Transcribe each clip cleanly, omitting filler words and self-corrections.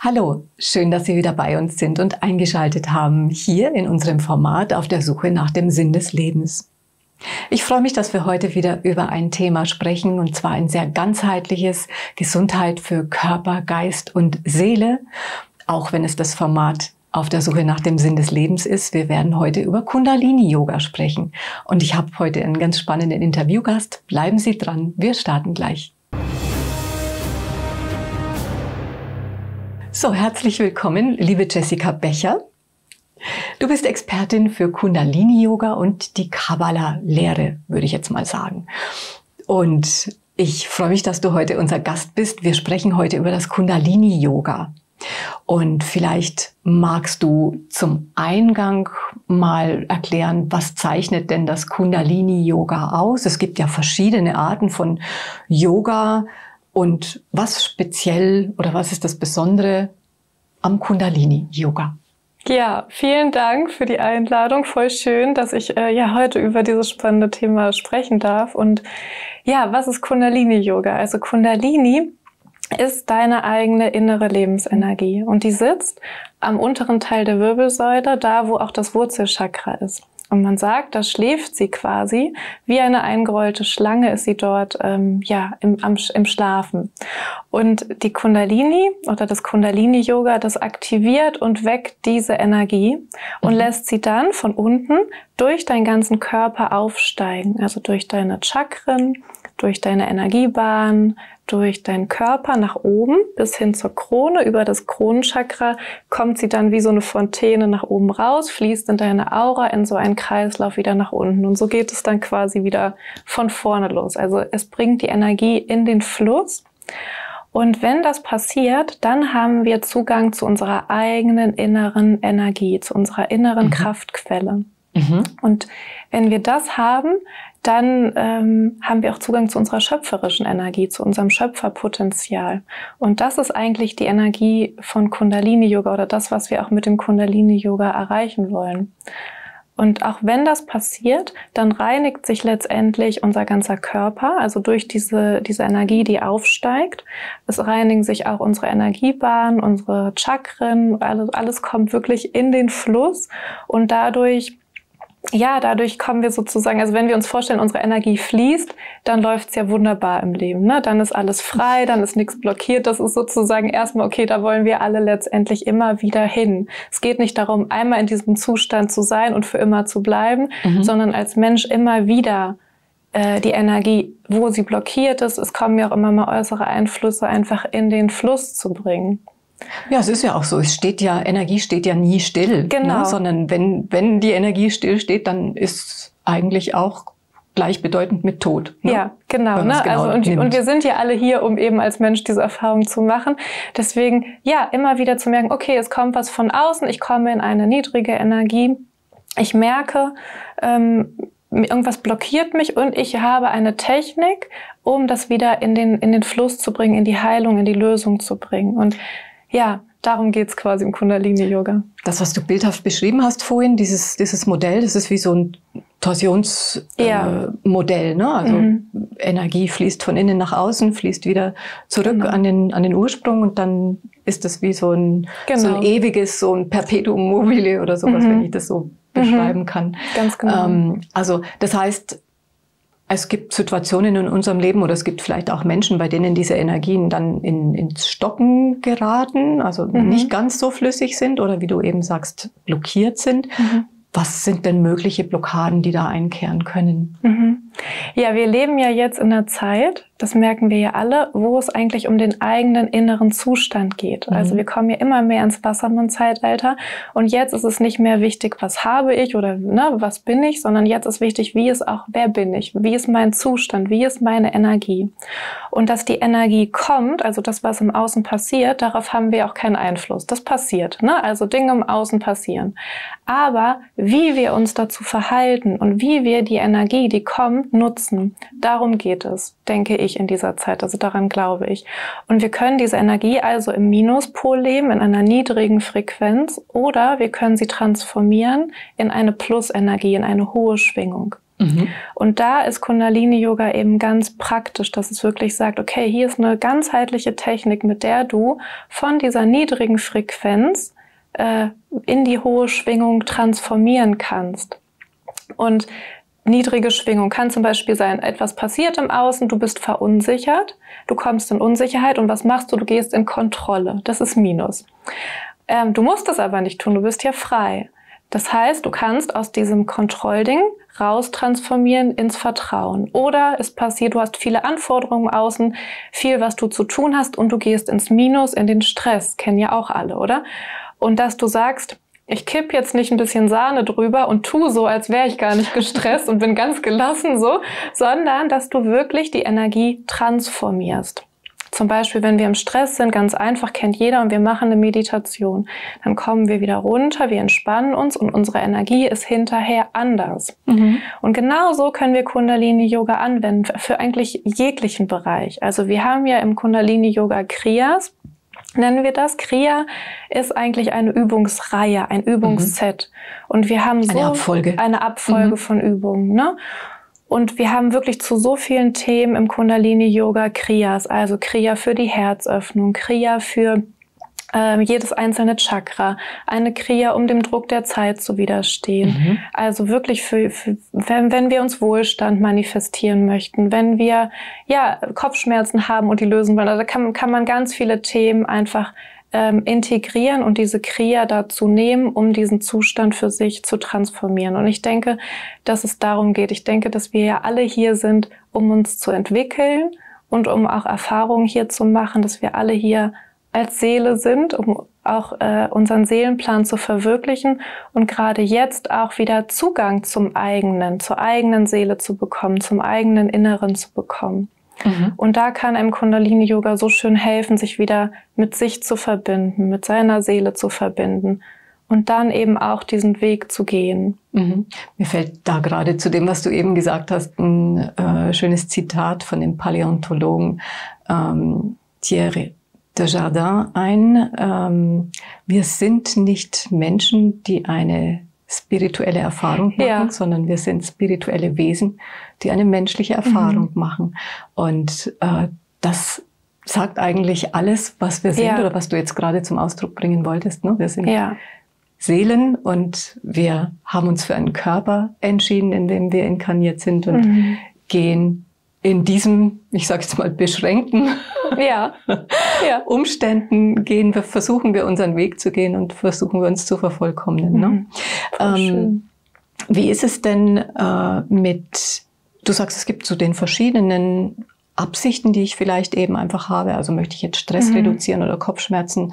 Hallo, schön, dass Sie wieder bei uns sind und eingeschaltet haben, hier in unserem Format auf der Suche nach dem Sinn des Lebens. Ich freue mich, dass wir heute wieder über ein Thema sprechen, und zwar ein sehr ganzheitliches: Gesundheit für Körper, Geist und Seele, auch wenn es das Format auf der Suche nach dem Sinn des Lebens ist. Wir werden heute über Kundalini-Yoga sprechen und ich habe heute einen ganz spannenden Interviewgast. Bleiben Sie dran, wir starten gleich. So, herzlich willkommen, liebe Jessica Becher. Du bist Expertin für Kundalini-Yoga und die Kabbala-Lehre, würde ich jetzt mal sagen. Und ich freue mich, dass du heute unser Gast bist. Wir sprechen heute über das Kundalini-Yoga. Und vielleicht magst du zum Eingang mal erklären, was zeichnet denn das Kundalini-Yoga aus? Es gibt ja verschiedene Arten von Yoga. Und was speziell oder was ist das Besondere am Kundalini-Yoga? Ja, vielen Dank für die Einladung. Voll schön, dass ich heute über dieses spannende Thema sprechen darf. Und ja, was ist Kundalini-Yoga? Also Kundalini ist deine eigene innere Lebensenergie und die sitzt am unteren Teil der Wirbelsäule, da wo auch das Wurzelchakra ist. Und man sagt, da schläft sie quasi wie eine eingerollte Schlange, ist sie dort im Schlafen. Und die Kundalini oder das Kundalini-Yoga, das aktiviert und weckt diese Energie und lässt sie dann von unten durch deinen ganzen Körper aufsteigen. Also durch deine Chakren, durch deine Energiebahn, durch deinen Körper nach oben bis hin zur Krone. Über das Kronenchakra kommt sie dann wie so eine Fontäne nach oben raus, fließt in deine Aura in so einen Kreislauf wieder nach unten. Und so geht es dann quasi wieder von vorne los. Also es bringt die Energie in den Fluss. Und wenn das passiert, dann haben wir Zugang zu unserer eigenen inneren Energie, zu unserer inneren Kraftquelle. Und wenn wir das haben, dann haben wir auch Zugang zu unserer schöpferischen Energie, zu unserem Schöpferpotenzial. Und das ist eigentlich die Energie von Kundalini-Yoga oder das, was wir auch mit dem Kundalini-Yoga erreichen wollen. Und auch wenn das passiert, dann reinigt sich letztendlich unser ganzer Körper, also durch diese Energie, die aufsteigt. Es reinigen sich auch unsere Energiebahnen, unsere Chakren, alles kommt wirklich in den Fluss und dadurch kommen wir sozusagen, also wenn wir uns vorstellen, unsere Energie fließt, dann läuft es ja wunderbar im Leben, ne? Dann ist alles frei, dann ist nichts blockiert. Das ist sozusagen erstmal, okay, da wollen wir alle letztendlich immer wieder hin. Es geht nicht darum, einmal in diesem Zustand zu sein und für immer zu bleiben, sondern als Mensch immer wieder die Energie, wo sie blockiert ist, es kommen ja auch immer mal äußere Einflüsse, einfach in den Fluss zu bringen. Ja, es ist ja auch so. Energie steht ja nie still. Genau. Ne? Sondern wenn die Energie still steht, dann ist eigentlich auch gleichbedeutend mit Tod. Ne? Ja, genau. Ne? Also, und wir sind ja alle hier, um eben als Mensch diese Erfahrung zu machen. Deswegen, ja, immer wieder zu merken, okay, es kommt was von außen, ich komme in eine niedrige Energie, ich merke, irgendwas blockiert mich und ich habe eine Technik, um das wieder in den Fluss zu bringen, in die Heilung, in die Lösung zu bringen. Und ja, darum geht's quasi im Kundalini-Yoga. Das, was du bildhaft beschrieben hast vorhin, dieses Modell, das ist wie so ein Torsionsmodell. Ne? Also Energie fließt von innen nach außen, fließt wieder zurück an den Ursprung und dann ist das wie so ein ewiges, so ein Perpetuum mobile oder sowas, wenn ich das so beschreiben kann. Ganz genau. Also das heißt, es gibt Situationen in unserem Leben oder es gibt vielleicht auch Menschen, bei denen diese Energien dann ins Stocken geraten, also nicht ganz so flüssig sind oder wie du eben sagst, blockiert sind. Was sind denn mögliche Blockaden, die da einkehren können? Ja, wir leben ja jetzt in einer Zeit, das merken wir ja alle, wo es eigentlich um den eigenen inneren Zustand geht. Also wir kommen ja immer mehr ins Wassermann-Zeitalter und jetzt ist es nicht mehr wichtig, was habe ich oder was bin ich, sondern jetzt ist wichtig, wer bin ich, wie ist mein Zustand, wie ist meine Energie. Und dass die Energie kommt, also das, was im Außen passiert, darauf haben wir auch keinen Einfluss. Das passiert, ne? Also Dinge im Außen passieren. Aber wie wir uns dazu verhalten und wie wir die Energie, die kommt, nutzen, darum geht es, denke ich, in dieser Zeit. Also daran glaube ich. Und wir können diese Energie also im Minuspol leben, in einer niedrigen Frequenz, oder wir können sie transformieren in eine Plusenergie, in eine hohe Schwingung. Und da ist Kundalini-Yoga eben ganz praktisch, dass es wirklich sagt, okay, hier ist eine ganzheitliche Technik, mit der du von dieser niedrigen Frequenz in die hohe Schwingung transformieren kannst. Und niedrige Schwingung kann zum Beispiel sein, etwas passiert im Außen, du bist verunsichert, du kommst in Unsicherheit und was machst du? Du gehst in Kontrolle. Das ist Minus. Du musst es aber nicht tun, du bist ja frei. Das heißt, du kannst aus diesem Kontrollding raus transformieren ins Vertrauen. Oder es passiert, du hast viele Anforderungen im Außen, viel, was du zu tun hast und du gehst ins Minus, in den Stress. Kennen ja auch alle, oder? Und dass du sagst, ich kipp jetzt nicht ein bisschen Sahne drüber und tu so, als wäre ich gar nicht gestresst und bin ganz gelassen so, sondern dass du wirklich die Energie transformierst. Zum Beispiel, wenn wir im Stress sind, ganz einfach, kennt jeder, und wir machen eine Meditation. Dann kommen wir wieder runter, wir entspannen uns und unsere Energie ist hinterher anders. Und genauso können wir Kundalini-Yoga anwenden für eigentlich jeglichen Bereich. Also wir haben ja im Kundalini-Yoga Kriyas, nennen wir das. Kriya ist eigentlich eine Übungsreihe, ein Übungsset. Und wir haben so eine Abfolge von Übungen, ne? Und wir haben wirklich zu so vielen Themen im Kundalini-Yoga Kriyas, also Kriya für die Herzöffnung, Kriya für jedes einzelne Chakra, eine Kriya, um dem Druck der Zeit zu widerstehen. Also wirklich wenn wir uns Wohlstand manifestieren möchten, wenn wir Kopfschmerzen haben und die lösen wollen, also kann man ganz viele Themen einfach integrieren und diese Kriya dazu nehmen, um diesen Zustand für sich zu transformieren. Und ich denke, dass es darum geht. Ich denke, dass wir ja alle hier sind, um uns zu entwickeln und um auch Erfahrungen hier zu machen, dass wir alle hier als Seele sind, um auch unseren Seelenplan zu verwirklichen und gerade jetzt auch wieder Zugang zur eigenen Seele zu bekommen, zum eigenen Inneren zu bekommen. Und da kann einem Kundalini-Yoga so schön helfen, sich wieder mit sich zu verbinden, mit seiner Seele zu verbinden und dann eben auch diesen Weg zu gehen. Mir fällt da gerade zu dem, was du eben gesagt hast, ein schönes Zitat von dem Paläontologen Thierry Desjardins ein. Wir sind nicht Menschen, die eine spirituelle Erfahrung machen, sondern wir sind spirituelle Wesen, die eine menschliche Erfahrung machen. Und das sagt eigentlich alles, was wir sind oder was du jetzt gerade zum Ausdruck bringen wolltest. Ne? Wir sind Seelen und wir haben uns für einen Körper entschieden, in dem wir inkarniert sind und gehen in diesem, ich sage jetzt mal, beschränkten Umständen versuchen wir unseren Weg zu gehen und versuchen wir uns zu vervollkommnen. Ne? Wie ist es denn du sagst, es gibt so den verschiedenen Absichten, die ich vielleicht eben einfach habe. Also möchte ich jetzt Stress reduzieren oder Kopfschmerzen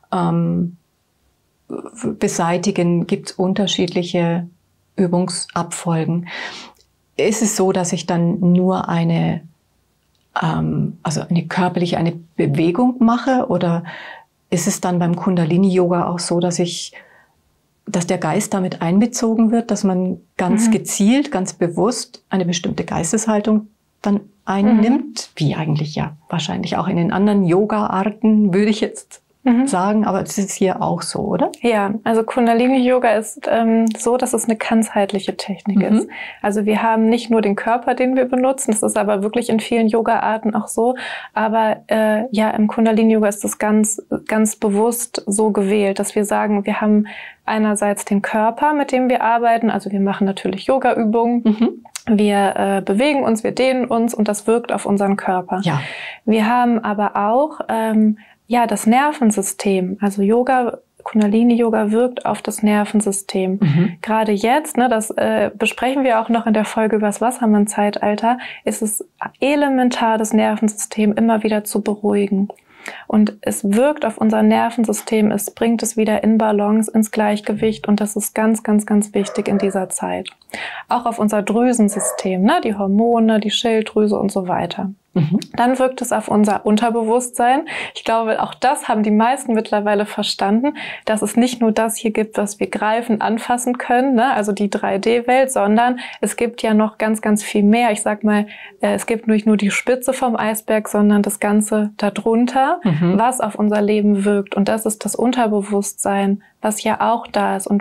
beseitigen? Gibt es unterschiedliche Übungsabfolgen? Ist es so, dass ich dann nur eine körperliche, eine Bewegung mache? Oder ist es dann beim Kundalini-Yoga auch so, dass der Geist damit einbezogen wird, dass man ganz gezielt, ganz bewusst eine bestimmte Geisteshaltung dann einnimmt? Wie eigentlich ja wahrscheinlich auch in den anderen Yoga-Arten, würde ich jetzt sagen, aber das ist hier auch so, oder? Ja, also Kundalini-Yoga ist so, dass es eine ganzheitliche Technik ist. Also wir haben nicht nur den Körper, den wir benutzen, das ist aber wirklich in vielen Yoga-Arten auch so, aber im Kundalini-Yoga ist das ganz, ganz bewusst so gewählt, dass wir sagen, wir haben einerseits den Körper, mit dem wir arbeiten, also wir machen natürlich Yoga-Übungen, wir bewegen uns, wir dehnen uns und das wirkt auf unseren Körper. Ja. Wir haben aber auch das Nervensystem, also Kundalini-Yoga wirkt auf das Nervensystem. Gerade jetzt, das besprechen wir auch noch in der Folge über das Wassermann-Zeitalter, ist es elementar, das Nervensystem immer wieder zu beruhigen. Und es wirkt auf unser Nervensystem, es bringt es wieder in Balance, ins Gleichgewicht und das ist ganz, ganz, ganz wichtig in dieser Zeit. Auch auf unser Drüsensystem, die Hormone, die Schilddrüse und so weiter. Dann wirkt es auf unser Unterbewusstsein. Ich glaube, auch das haben die meisten mittlerweile verstanden, dass es nicht nur das hier gibt, was wir greifen, anfassen können, also die 3D-Welt, sondern es gibt ja noch ganz, ganz viel mehr. Ich sag mal, es gibt nicht nur die Spitze vom Eisberg, sondern das Ganze darunter, was auf unser Leben wirkt. Und das ist das Unterbewusstsein, was ja auch da ist. Und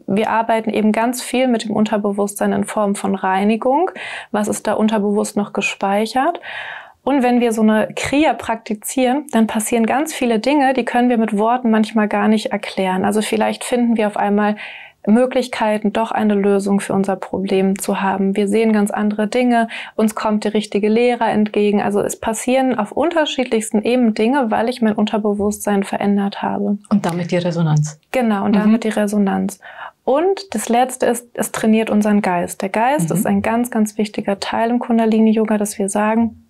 wir arbeiten eben ganz viel mit dem Unterbewusstsein in Form von Reinigung. Was ist da unterbewusst noch gespeichert? Und wenn wir so eine Kriya praktizieren, dann passieren ganz viele Dinge, die können wir mit Worten manchmal gar nicht erklären. Also vielleicht finden wir auf einmal Möglichkeiten, doch eine Lösung für unser Problem zu haben. Wir sehen ganz andere Dinge, uns kommt der richtige Lehrer entgegen. Also es passieren auf unterschiedlichsten Ebenen Dinge, weil ich mein Unterbewusstsein verändert habe. Und damit die Resonanz. Genau, und damit die Resonanz. Und das Letzte ist, es trainiert unseren Geist. Der Geist ist ein ganz, ganz wichtiger Teil im Kundalini-Yoga, dass wir sagen,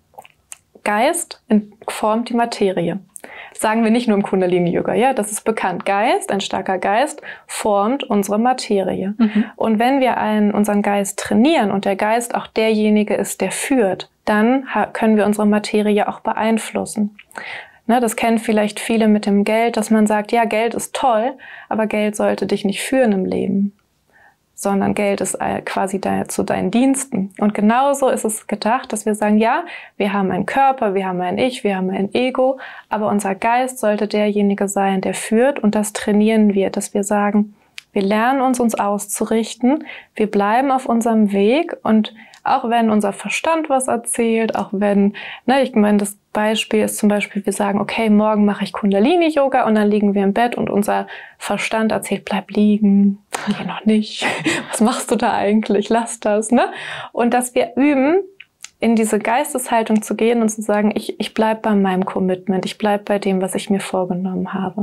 Geist formt die Materie. Das sagen wir nicht nur im Kundalini-Yoga, ja, das ist bekannt. Geist, ein starker Geist, formt unsere Materie. Und wenn wir unseren Geist trainieren und der Geist auch derjenige ist, der führt, dann können wir unsere Materie auch beeinflussen. Ne, das kennen vielleicht viele mit dem Geld, dass man sagt, ja, Geld ist toll, aber Geld sollte dich nicht führen im Leben, sondern Geld ist quasi zu deinen Diensten. Und genauso ist es gedacht, dass wir sagen, ja, wir haben einen Körper, wir haben ein Ich, wir haben ein Ego, aber unser Geist sollte derjenige sein, der führt, und das trainieren wir, dass wir sagen, wir lernen uns auszurichten, wir bleiben auf unserem Weg, und auch wenn unser Verstand was erzählt, auch wenn, ich meine, das Beispiel ist zum Beispiel, wir sagen, okay, morgen mache ich Kundalini-Yoga, und dann liegen wir im Bett und unser Verstand erzählt, bleib liegen, geh noch nicht, was machst du da eigentlich, lass das, ne? Und dass wir üben, in diese Geisteshaltung zu gehen und zu sagen, ich bleib bei meinem Commitment, ich bleib bei dem, was ich mir vorgenommen habe.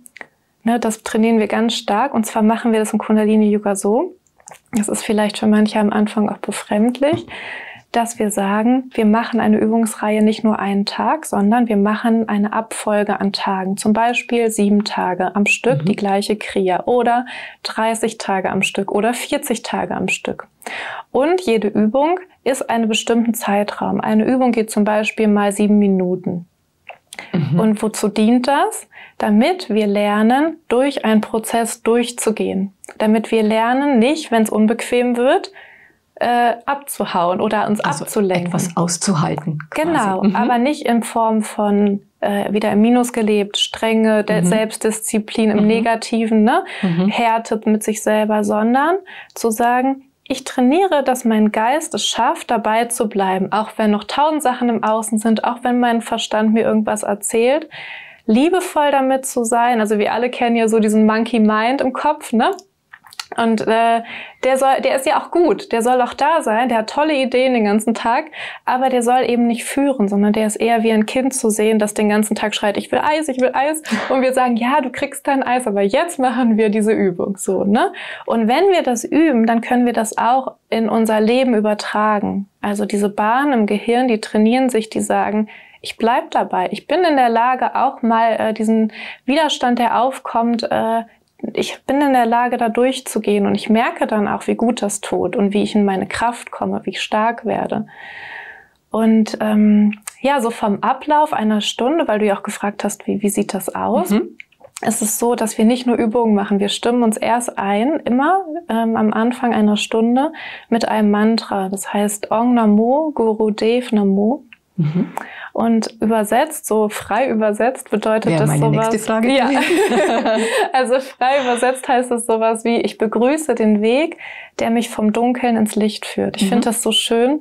Ne, das trainieren wir ganz stark, und zwar machen wir das im Kundalini-Yoga so, das ist vielleicht für manche am Anfang auch befremdlich, dass wir sagen, wir machen eine Übungsreihe nicht nur einen Tag, sondern wir machen eine Abfolge an Tagen. Zum Beispiel 7 Tage am Stück die gleiche Kriya oder 30 Tage am Stück oder 40 Tage am Stück. Und jede Übung ist einen bestimmten Zeitraum. Eine Übung geht zum Beispiel mal 7 Minuten. Und wozu dient das? Damit wir lernen, durch einen Prozess durchzugehen. Damit wir lernen, nicht, wenn es unbequem wird, abzuhauen oder uns abzulenken. Etwas auszuhalten. Genau, aber nicht in Form von wieder im Minus gelebt, Strenge, der Selbstdisziplin im Negativen, ne? Härte mit sich selber, sondern zu sagen, ich trainiere, dass mein Geist es schafft, dabei zu bleiben, auch wenn noch 1000 Sachen im Außen sind, auch wenn mein Verstand mir irgendwas erzählt, liebevoll damit zu sein. Also wir alle kennen ja so diesen Monkey Mind im Kopf, ne? Und der ist ja auch gut, der soll auch da sein, der hat tolle Ideen den ganzen Tag, aber der soll eben nicht führen, sondern der ist eher wie ein Kind zu sehen, das den ganzen Tag schreit, ich will Eis, und wir sagen, ja, du kriegst dein Eis, aber jetzt machen wir diese Übung, so, ne? Und wenn wir das üben, dann können wir das auch in unser Leben übertragen. Also diese Bahnen im Gehirn, die trainieren sich, die sagen, ich bleib dabei, ich bin in der Lage, auch mal diesen Widerstand, der aufkommt, ich bin in der Lage, da durchzugehen, und ich merke dann auch, wie gut das tut und wie ich in meine Kraft komme, wie ich stark werde. Und so vom Ablauf einer Stunde, weil du ja auch gefragt hast, wie sieht das aus? Es ist so, dass wir nicht nur Übungen machen, wir stimmen uns erst ein, immer am Anfang einer Stunde mit einem Mantra. Das heißt Ong Namo Gurudev Namo. Und übersetzt, so frei übersetzt, bedeutet das sowas. Nächste Frage. Ja. Also frei übersetzt heißt es sowas wie, ich begrüße den Weg, der mich vom Dunkeln ins Licht führt. Ich finde das so schön,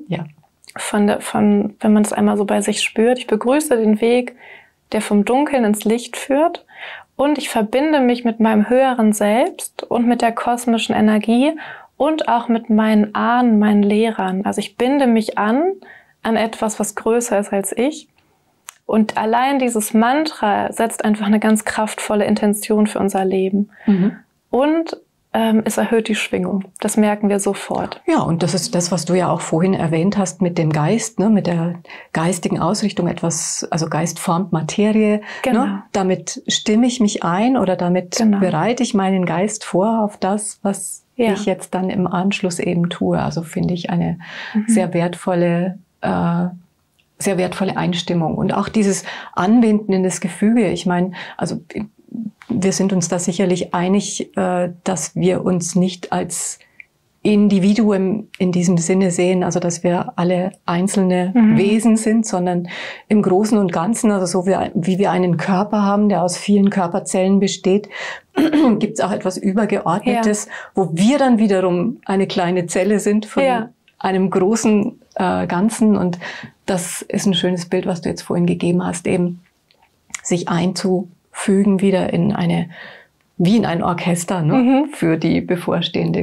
wenn man es einmal so bei sich spürt. Ich begrüße den Weg, der vom Dunkeln ins Licht führt, und ich verbinde mich mit meinem höheren Selbst und mit der kosmischen Energie und auch mit meinen Ahnen, meinen Lehrern. Also ich binde mich an etwas, was größer ist als ich. Und allein dieses Mantra setzt einfach eine ganz kraftvolle Intention für unser Leben. Und es erhöht die Schwingung. Das merken wir sofort. Ja, und das ist das, was du ja auch vorhin erwähnt hast mit dem Geist, ne, mit der geistigen Ausrichtung, also Geist formt Materie. Genau. Ne? Damit stimme ich mich ein oder damit bereite ich meinen Geist vor auf das, was ich jetzt dann im Anschluss eben tue. Also finde ich eine sehr wertvolle Einstimmung. Und auch dieses Anbinden in das Gefüge. Ich meine, also wir sind uns da sicherlich einig, dass wir uns nicht als Individuum in diesem Sinne sehen, also dass wir alle einzelne Wesen sind, sondern im Großen und Ganzen, also so wie wir einen Körper haben, der aus vielen Körperzellen besteht, gibt es auch etwas Übergeordnetes, wo wir dann wiederum eine kleine Zelle sind von einem großen Ganzen. Und das ist ein schönes Bild, was du jetzt vorhin gegeben hast, eben sich einzufügen wieder in wie in ein Orchester, ne? Für die bevorstehende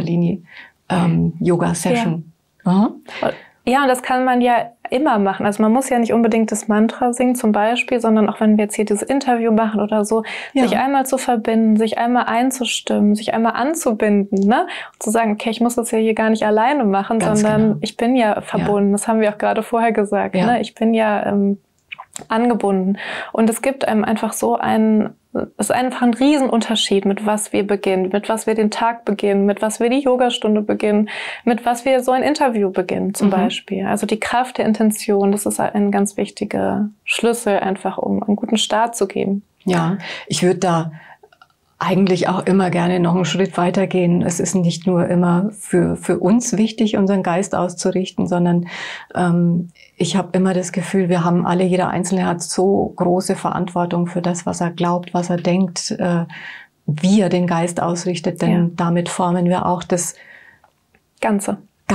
Kundalini-Yoga-Session. Ja, und das kann man ja immer machen. Also man muss ja nicht unbedingt das Mantra singen zum Beispiel, sondern auch wenn wir jetzt hier dieses Interview machen oder so, sich einmal zu verbinden, sich einmal einzustimmen, sich einmal anzubinden, ne? Und zu sagen, okay, ich muss das ja hier gar nicht alleine machen, sondern ich bin ja verbunden. Das haben wir auch gerade vorher gesagt. Ne? Ich bin ja angebunden. Und es gibt einem einfach so es ist einfach ein Riesenunterschied, mit was wir beginnen, mit was wir den Tag beginnen, mit was wir die Yogastunde beginnen, mit was wir so ein Interview beginnen zum Beispiel. Also die Kraft der Intention, das ist ein ganz wichtiger Schlüssel einfach, um einen guten Start zu geben. Ja, ich würde da eigentlich auch immer gerne noch einen Schritt weitergehen. Es ist nicht nur immer für uns wichtig, unseren Geist auszurichten, sondern ich habe immer das Gefühl, wir haben alle, jeder Einzelne hat so große Verantwortung für das, was er glaubt, was er denkt, wie er den Geist ausrichtet, denn damit formen wir auch das Ganze,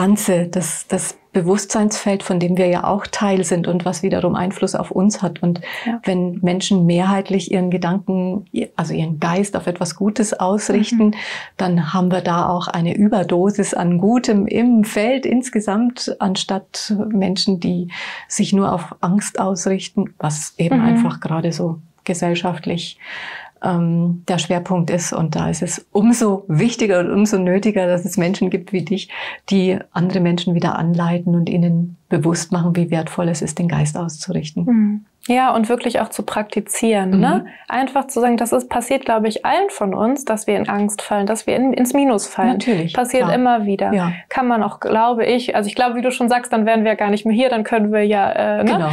das Bewusstseinsfeld, von dem wir ja auch Teil sind und was wiederum Einfluss auf uns hat. Und wenn Menschen mehrheitlich ihren Gedanken, also ihren Geist auf etwas Gutes ausrichten, dann haben wir da auch eine Überdosis an Gutem im Feld insgesamt, anstatt Menschen, die sich nur auf Angst ausrichten, was eben einfach gerade so gesellschaftlich der Schwerpunkt ist. Und da ist es umso wichtiger und umso nötiger, dass es Menschen gibt wie dich, die andere Menschen wieder anleiten und ihnen bewusst machen, wie wertvoll es ist, den Geist auszurichten. Ja, und wirklich auch zu praktizieren. Ne? Einfach zu sagen, passiert, glaube ich, allen von uns, dass wir in Angst fallen, dass wir ins Minus fallen. Natürlich. Passiert immer wieder. Ja. Kann man auch, glaube ich, also ich glaube, wie du schon sagst, dann wären wir gar nicht mehr hier, dann können wir ja, Genau.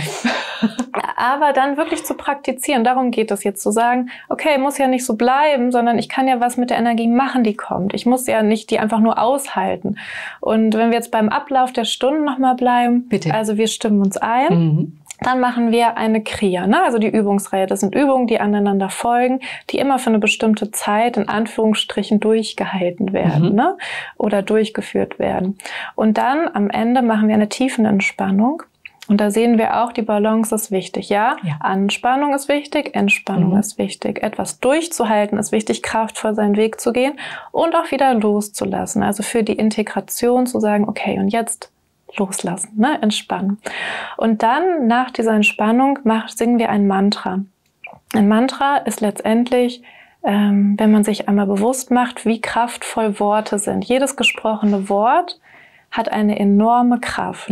Aber dann wirklich zu praktizieren, darum geht es jetzt, zu sagen, okay, muss ja nicht so bleiben, sondern ich kann ja was mit der Energie machen, die kommt. Ich muss ja nicht die einfach nur aushalten. Und wenn wir jetzt beim Ablauf der Stunden nochmal bleiben, bitte. Also wir stimmen uns ein, dann machen wir eine Kriya, ne? Also die Übungsreihe. Das sind Übungen, die aneinander folgen, die immer für eine bestimmte Zeit in Anführungsstrichen durchgehalten werden, ne? Oder durchgeführt werden. Und dann am Ende machen wir eine Tiefenentspannung. Und da sehen wir auch, die Balance ist wichtig. Ja, Anspannung ist wichtig, Entspannung ist wichtig. Etwas durchzuhalten ist wichtig, kraftvoll seinen Weg zu gehen und auch wieder loszulassen. Also für die Integration zu sagen, okay, und jetzt loslassen, ne? Entspannen. Und dann nach dieser Entspannung singen wir ein Mantra. Ein Mantra ist letztendlich, wenn man sich einmal bewusst macht, wie kraftvoll Worte sind. Jedes gesprochene Wort hat eine enorme Kraft.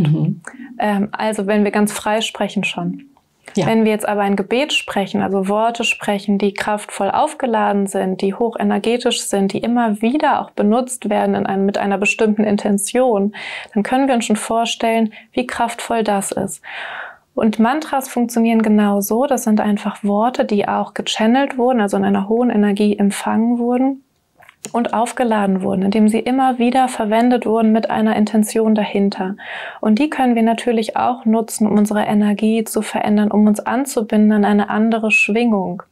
Also wenn wir ganz frei sprechen schon. Ja. Wenn wir jetzt aber ein Gebet sprechen, also Worte sprechen, die kraftvoll aufgeladen sind, die hochenergetisch sind, die immer wieder auch benutzt werden mit einer bestimmten Intention, dann können wir uns schon vorstellen, wie kraftvoll das ist. Und Mantras funktionieren genau so. Das sind einfach Worte, die auch gechannelt wurden, also in einer hohen Energie empfangen wurden und aufgeladen wurden, indem sie immer wieder verwendet wurden mit einer Intention dahinter. Und die können wir natürlich auch nutzen, um unsere Energie zu verändern, um uns anzubinden an eine andere Schwingung.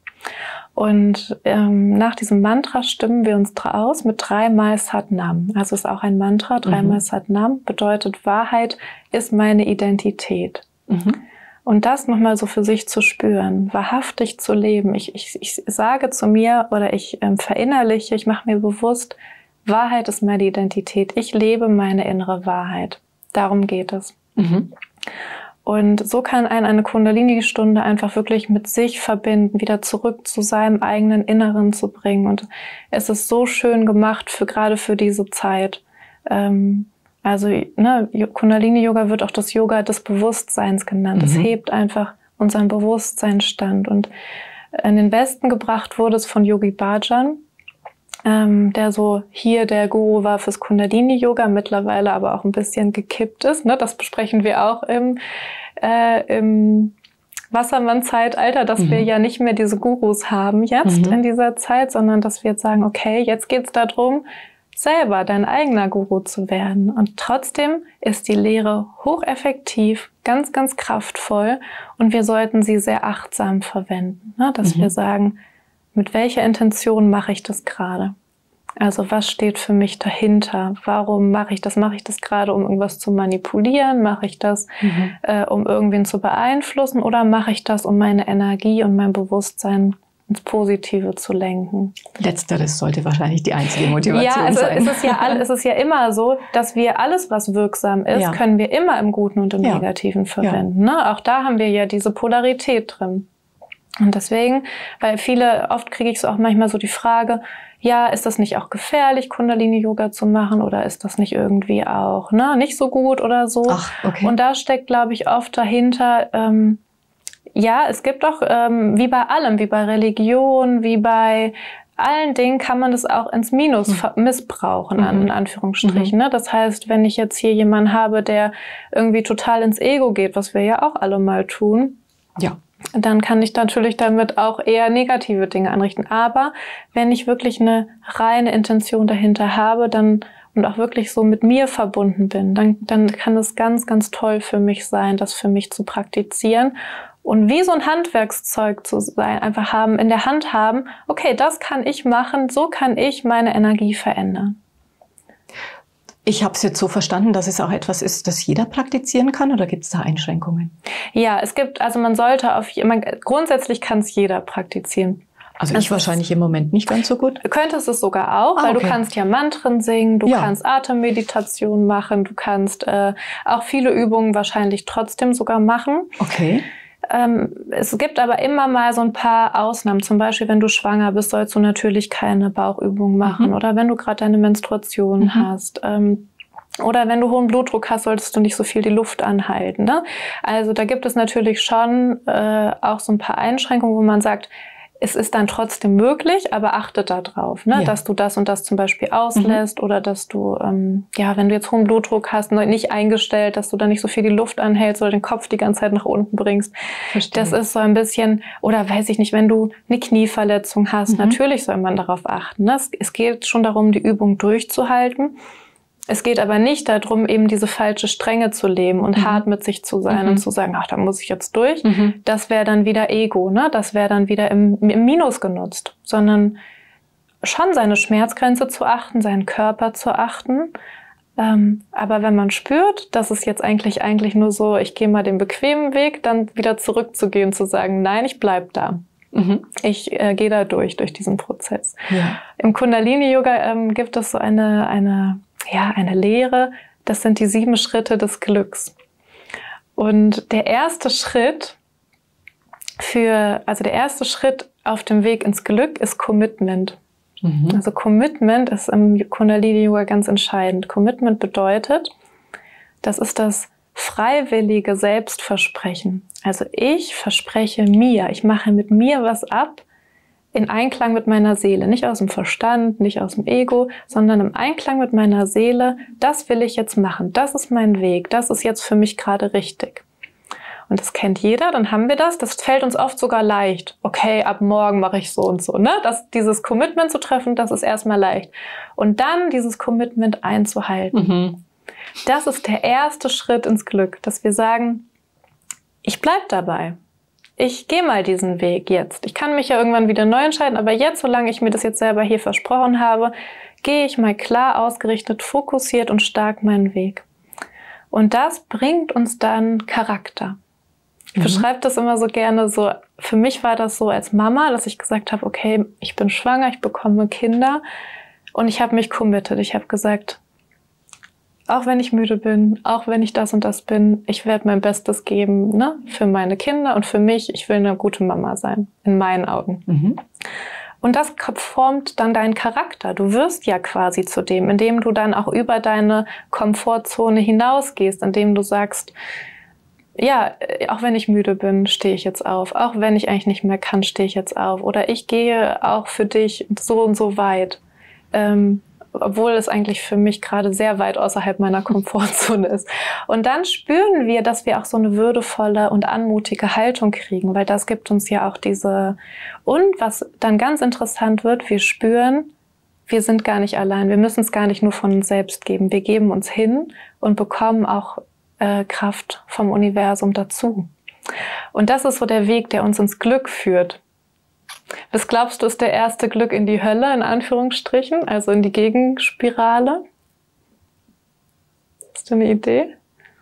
Und nach diesem Mantra stimmen wir uns aus mit 3-mal Sat Nam. Also ist auch ein Mantra, 3-mal Sat Nam bedeutet, Wahrheit ist meine Identität. Und das nochmal so für sich zu spüren, wahrhaftig zu leben. Ich sage zu mir oder ich verinnerliche, ich mache mir bewusst, Wahrheit ist meine Identität. Ich lebe meine innere Wahrheit. Darum geht es. Und so kann eine Kundalini-Stunde einfach wirklich mit sich verbinden, wieder zurück zu seinem eigenen Inneren zu bringen. Und es ist so schön gemacht, gerade für diese Zeit. Also Kundalini-Yoga wird auch das Yoga des Bewusstseins genannt. Es hebt einfach unseren Bewusstseinsstand. Und in den Westen gebracht wurde es von Yogi Bhajan, der so hier der Guru war fürs Kundalini-Yoga, mittlerweile aber auch ein bisschen gekippt ist. Ne? Das besprechen wir auch im Wassermann-Zeitalter, dass wir ja nicht mehr diese Gurus haben jetzt in dieser Zeit, sondern dass wir jetzt sagen, okay, jetzt geht's darum, selber dein eigener Guru zu werden. Und trotzdem ist die Lehre hocheffektiv, ganz, ganz kraftvoll und wir sollten sie sehr achtsam verwenden, ne? Dass wir sagen, mit welcher Intention mache ich das gerade? Also was steht für mich dahinter? Warum mache ich das? Mache ich das gerade, um irgendwas zu manipulieren? Mache ich das, um irgendwen zu beeinflussen? Oder mache ich das, um meine Energie und mein Bewusstsein ins Positive zu lenken? Letzteres sollte wahrscheinlich die einzige Motivation sein. Es ist ja immer so, dass wir alles, was wirksam ist, können wir immer im Guten und im Negativen verwenden. Ne? Auch da haben wir ja diese Polarität drin. Und deswegen, weil oft kriege ich so auch manchmal so die Frage, ja, ist das nicht auch gefährlich, Kundalini-Yoga zu machen oder ist das nicht irgendwie auch nicht so gut oder so? Ach, okay. Und da steckt, glaube ich, oft dahinter, es gibt auch, wie bei allem, wie bei Religion, wie bei allen Dingen kann man das auch ins Minus missbrauchen, in Anführungsstrichen. Ne? Das heißt, wenn ich jetzt hier jemanden habe, der irgendwie total ins Ego geht, was wir ja auch alle mal tun, dann kann ich natürlich damit auch eher negative Dinge anrichten. Aber wenn ich wirklich eine reine Intention dahinter habe, und auch wirklich so mit mir verbunden bin, dann kann es ganz, ganz toll für mich sein, das für mich zu praktizieren. Und wie so ein Handwerkszeug zu sein, einfach in der Hand haben, okay, das kann ich machen, so kann ich meine Energie verändern. Ich habe es jetzt so verstanden, dass es auch etwas ist, das jeder praktizieren kann, oder gibt es da Einschränkungen? Ja, grundsätzlich kann es jeder praktizieren. Also ich wahrscheinlich im Moment nicht ganz so gut. Du könntest es sogar auch, weil du kannst ja Mantren singen, du kannst Atemmeditation machen, du kannst auch viele Übungen wahrscheinlich trotzdem sogar machen. Okay. Es gibt aber immer mal so ein paar Ausnahmen. Zum Beispiel, wenn du schwanger bist, sollst du natürlich keine Bauchübungen machen. Oder wenn du gerade deine Menstruation hast. Oder wenn du hohen Blutdruck hast, solltest du nicht so viel die Luft anhalten. Ne? Also da gibt es natürlich schon auch so ein paar Einschränkungen, wo man sagt, es ist dann trotzdem möglich, aber achte da drauf, dass du das und das zum Beispiel auslässt oder dass du, wenn du jetzt hohen Blutdruck hast, nicht eingestellt, dass du da nicht so viel die Luft anhältst oder den Kopf die ganze Zeit nach unten bringst. Verstehe. Das ist so ein bisschen, oder weiß ich nicht, wenn du eine Knieverletzung hast, natürlich soll man darauf achten. Ne? Es geht schon darum, die Übung durchzuhalten. Es geht aber nicht darum, eben diese falsche Strenge zu leben und hart mit sich zu sein und zu sagen, ach, da muss ich jetzt durch. Das wäre dann wieder Ego, ne? Das wäre dann wieder im Minus genutzt. Sondern schon seine Schmerzgrenze zu achten, seinen Körper zu achten. Aber wenn man spürt, dass es jetzt eigentlich nur so, ich gehe mal den bequemen Weg, dann wieder zurückzugehen, zu sagen, nein, ich bleib da. Ich gehe da durch diesen Prozess. Ja. Im Kundalini-Yoga gibt es so eine Lehre, das sind die 7 Schritte des Glücks. Und der erste Schritt auf dem Weg ins Glück ist Commitment. Also Commitment ist im Kundalini-Yoga ganz entscheidend. Commitment bedeutet, das ist das freiwillige Selbstversprechen. Also ich verspreche mir, ich mache mit mir was ab, in Einklang mit meiner Seele, nicht aus dem Verstand, nicht aus dem Ego, sondern im Einklang mit meiner Seele, das will ich jetzt machen, das ist mein Weg, das ist jetzt für mich gerade richtig. Und das kennt jeder, dann haben wir das fällt uns oft sogar leicht. Okay, ab morgen mache ich so und so. Ne? Dieses Commitment zu treffen, das ist erstmal leicht. Und dann dieses Commitment einzuhalten. Das ist der erste Schritt ins Glück, dass wir sagen, ich bleib dabei. Ich gehe mal diesen Weg jetzt. Ich kann mich ja irgendwann wieder neu entscheiden, aber jetzt, solange ich mir das jetzt selber hier versprochen habe, gehe ich mal klar ausgerichtet, fokussiert und stark meinen Weg. Und das bringt uns dann Charakter. Ich beschreibe das immer so gerne so. Für mich war das so als Mama, dass ich gesagt habe, okay, ich bin schwanger, ich bekomme Kinder und ich habe mich committed. Ich habe gesagt, auch wenn ich müde bin, auch wenn ich das und das bin, ich werde mein Bestes geben, für meine Kinder und für mich. Ich will eine gute Mama sein, in meinen Augen. Und das formt dann deinen Charakter. Du wirst ja quasi zu dem, indem du dann auch über deine Komfortzone hinausgehst, indem du sagst, ja, auch wenn ich müde bin, stehe ich jetzt auf. Auch wenn ich eigentlich nicht mehr kann, stehe ich jetzt auf. Oder ich gehe auch für dich so und so weit. Obwohl es eigentlich für mich gerade sehr weit außerhalb meiner Komfortzone ist. Und dann spüren wir, dass wir auch so eine würdevolle und anmutige Haltung kriegen, weil das gibt uns ja auch und was dann ganz interessant wird, wir spüren, wir sind gar nicht allein. Wir müssen es gar nicht nur von uns selbst geben. Wir geben uns hin und bekommen auch Kraft vom Universum dazu. Und das ist so der Weg, der uns ins Glück führt. Was glaubst du, ist der erste Glück in die Hölle, in Anführungsstrichen, also in die Gegenspirale? Hast du eine Idee?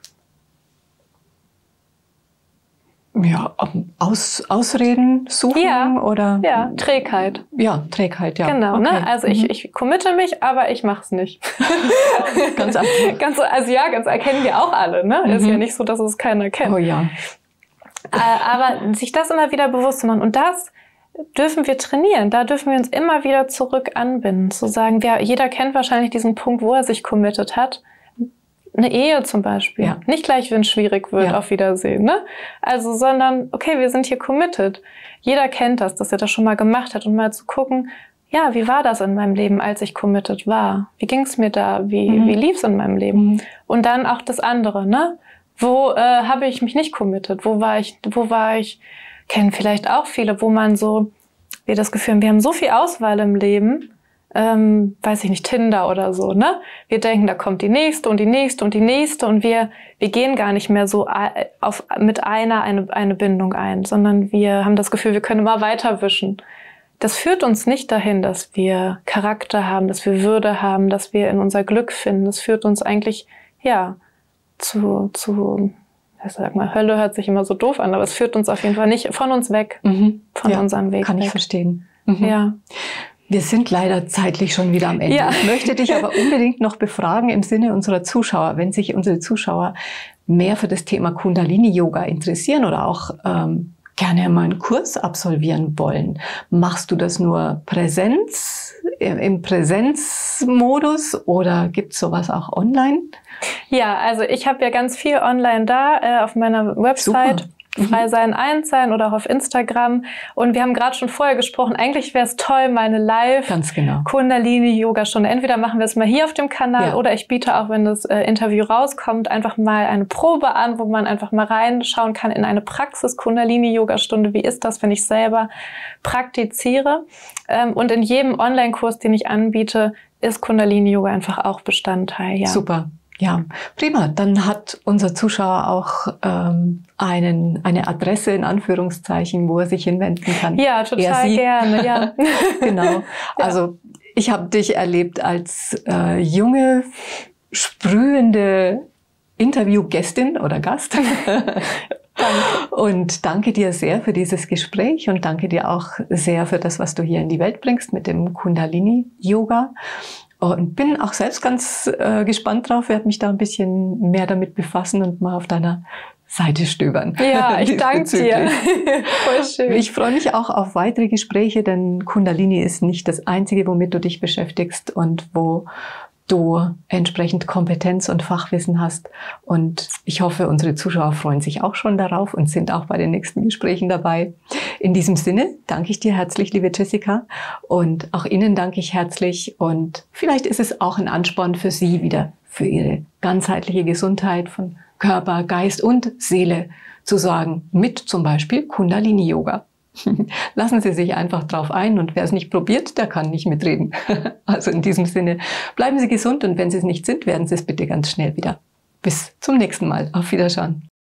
Ja, Ausreden suchen oder? Ja, Trägheit. Ja, Trägheit, ja. Genau, okay. Ne? Also ich committe mich, aber ich mache es nicht. Ganz einfach. Ganz erkennen wir auch alle. Ne? Ist ja nicht so, dass es keiner kennt. Oh ja. Aber sich das immer wieder bewusst zu machen. Und das dürfen wir trainieren. Da dürfen wir uns immer wieder zurück anbinden. Zu sagen, jeder kennt wahrscheinlich diesen Punkt, wo er sich committed hat. Eine Ehe zum Beispiel. Ja. Nicht gleich, wenn es schwierig wird, auf Wiedersehen. Ne? Also, sondern, okay, wir sind hier committed. Jeder kennt das, dass er das schon mal gemacht hat. Und mal zu gucken, ja, wie war das in meinem Leben, als ich committed war? Wie ging es mir da? Wie lief es in meinem Leben? Und dann auch das andere, ne? Wo habe ich mich nicht committed? Wo war ich? Kennen vielleicht auch viele, wo man so, wir das Gefühl haben, wir haben so viel Auswahl im Leben, weiß ich nicht, Tinder oder so, ne? Wir denken, da kommt die nächste und die nächste und die nächste und wir gehen gar nicht mehr so mit eine Bindung ein, sondern wir haben das Gefühl, wir können immer weiter wischen. Das führt uns nicht dahin, dass wir Charakter haben, dass wir Würde haben, dass wir in unser Glück finden. Das führt uns eigentlich, zu ich sag mal, Hölle hört sich immer so doof an, aber es führt uns auf jeden Fall nicht von uns weg, von unserem Weg kann weg. Ich verstehen. Ja. Wir sind leider zeitlich schon wieder am Ende. Ja. Ich möchte dich aber unbedingt noch befragen im Sinne unserer Zuschauer, wenn sich unsere Zuschauer mehr für das Thema Kundalini-Yoga interessieren oder auch gerne mal einen Kurs absolvieren wollen. Machst du das nur im Präsenzmodus oder gibt's sowas auch online? Ja, also ich habe ja ganz viel online da auf meiner Website. Super. Frei sein, eins sein oder auch auf Instagram. Und wir haben gerade schon vorher gesprochen, eigentlich wäre es toll, meine Live-Kundalini-Yoga-Stunde. Entweder machen wir es mal hier auf dem Kanal oder ich biete auch, wenn das Interview rauskommt, einfach mal eine Probe an, wo man einfach mal reinschauen kann in eine Praxis-Kundalini-Yoga-Stunde. Wie ist das, wenn ich selber praktiziere? Und in jedem Online-Kurs, den ich anbiete, ist Kundalini-Yoga einfach auch Bestandteil. Ja. Super. Ja, prima. Dann hat unser Zuschauer auch eine Adresse in Anführungszeichen, wo er sich hinwenden kann. Ja, total gerne. Ja. Genau. Also ich habe dich erlebt als junge, sprühende Interviewgästin oder Gast. Danke. Und danke dir sehr für dieses Gespräch und danke dir auch sehr für das, was du hier in die Welt bringst mit dem Kundalini-Yoga. Und bin auch selbst ganz gespannt drauf, werde mich da ein bisschen mehr damit befassen und mal auf deiner Seite stöbern. Ja, ich danke dir. Voll schön. Ich freue mich auch auf weitere Gespräche, denn Kundalini ist nicht das Einzige, womit du dich beschäftigst und wo du entsprechend Kompetenz und Fachwissen hast. Und ich hoffe, unsere Zuschauer freuen sich auch schon darauf und sind auch bei den nächsten Gesprächen dabei. In diesem Sinne danke ich dir herzlich, liebe Jessica. Und auch Ihnen danke ich herzlich. Und vielleicht ist es auch ein Ansporn für Sie wieder, für Ihre ganzheitliche Gesundheit von Körper, Geist und Seele zu sorgen. Mit zum Beispiel Kundalini-Yoga. Lassen Sie sich einfach drauf ein und wer es nicht probiert, der kann nicht mitreden. Also in diesem Sinne, bleiben Sie gesund und wenn Sie es nicht sind, werden Sie es bitte ganz schnell wieder. Bis zum nächsten Mal. Auf Wiederschauen.